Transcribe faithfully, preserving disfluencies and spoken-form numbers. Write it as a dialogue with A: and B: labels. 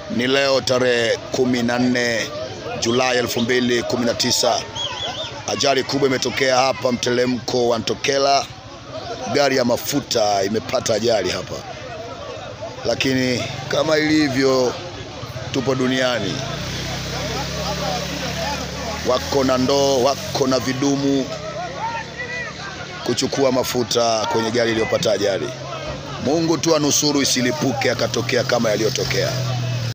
A: Ni leo tarehe kumi na nne Julai elfu mbili kumi na tisa. Ajali kubwa imetokea hapa Mteremko wa Tokela. Gari ya mafuta imepata ajali hapa. Lakini kama ilivyo tupo duniani, wako na ndoo, wako na vidumu kuchukua mafuta kwenye gari iliyopata ajali. Mungu tu anusuru isilipuke akatokea kama yaliyotokea.